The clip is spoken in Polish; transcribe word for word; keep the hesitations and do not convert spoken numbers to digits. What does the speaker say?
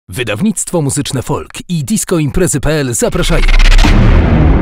Wydawnictwo muzyczne Folk i disco imprezy kropka p l zapraszają.